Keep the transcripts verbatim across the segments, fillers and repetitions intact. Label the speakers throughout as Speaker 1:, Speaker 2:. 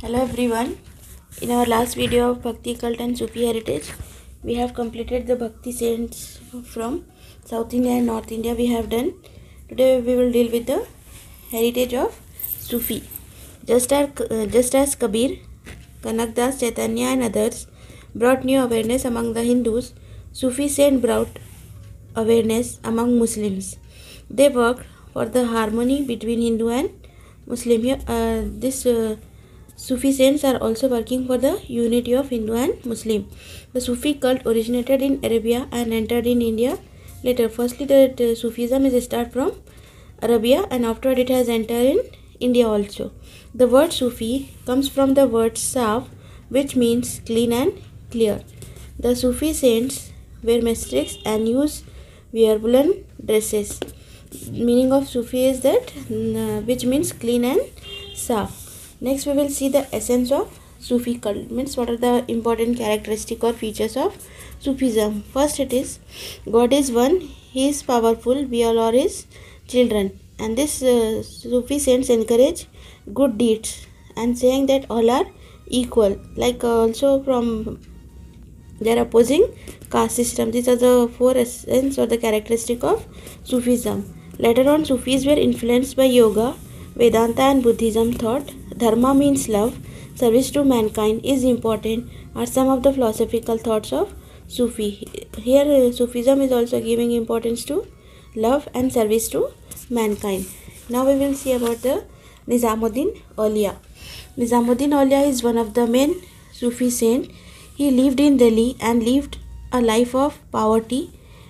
Speaker 1: Hello everyone. In our last video of Bhakti cult and Sufi heritage, we have completed the Bhakti saints from South India and North India. We have done. Today we will deal with the heritage of Sufi. Just as, uh, just as Kabir, Kanakdas, Chaitanya and others brought new awareness among the Hindus, Sufi saints brought awareness among Muslims. They worked for the harmony between Hindu and Muslim. Here, uh, this uh, Sufi saints are also working for the unity of Hindu and Muslim. The Sufi cult originated in Arabia and entered in India later. Firstly, the, the Sufism is started from Arabia and afterward it has entered in India also. The word Sufi comes from the word Saf, which means clean and clear. The Sufi saints wear mastrix and use wearable dresses. Meaning of Sufi is that uh, which means clean and Saf. Next we will see the essence of Sufi cult, means what are the important characteristic or features of Sufism. First it is God is one, He is powerful, we all are His children, and this uh, Sufi saints encourage good deeds and saying that all are equal, like uh, also from their opposing caste system. These are the four essence or the characteristic of Sufism. Later on, Sufis were influenced by yoga, Vedanta and Buddhism thought. Dharma means love, service to mankind is important are some of the philosophical thoughts of Sufi. Here uh, Sufism is also giving importance to love and service to mankind. Now we will see about the Nizamuddin Aulia. Nizamuddin Aulia is one of the main Sufi saint. He lived in Delhi and lived a life of poverty.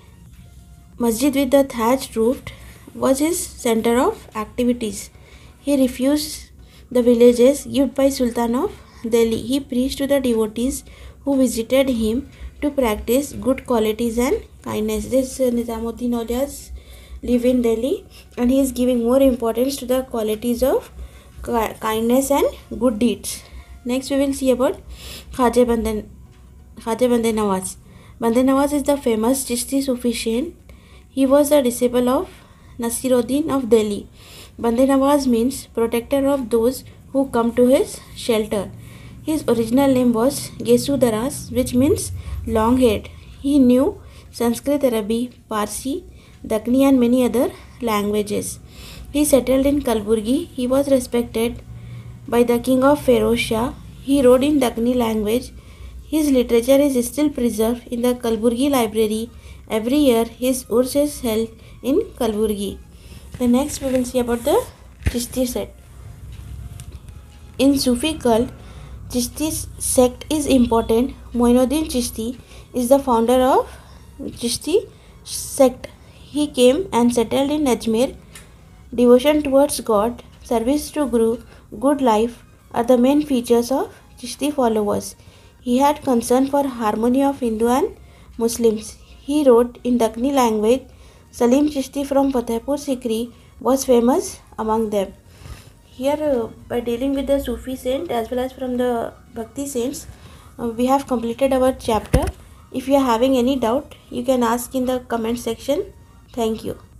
Speaker 1: Masjid with the thatched roof was his center of activities. He refused the villages given by Sultan of Delhi. He preached to the devotees who visited him to practice good qualities and kindness. This uh, Nizamuddin Aulia live in Delhi and he is giving more importance to the qualities of kindness and good deeds. Next we will see about Khwaja Bande, Khwaja Bande Nawaz. Bande Nawaz is the famous Chishti Sufi saint. He was a disciple of Nasiruddin of Delhi. Bande Nawaz means protector of those who come to his shelter. His original name was Gesu Daras, which means long head. He knew Sanskrit, Arabic, Parsi, Dakni and many other languages. He settled in Kalburgi. He was respected by the king of Feroz Shah. He wrote in Dakni language. His literature is still preserved in the Kalburgi library. Every year his urs is held in Kalburgi. The next we will see about the Chishti sect. In Sufi cult, Chishti sect is important. Moinuddin Chishti is the founder of Chishti sect. He came and settled in Ajmer. Devotion towards God, service to Guru, good life are the main features of Chishti followers. He had concern for harmony of Hindu and Muslims. He wrote in Dakni language. Salim Chishti from Fatehpur Sikri was famous among them. Here uh, by dealing with the Sufi saint as well as from the Bhakti saints, uh, we have completed our chapter. If you are having any doubt, you can ask in the comment section. Thank you.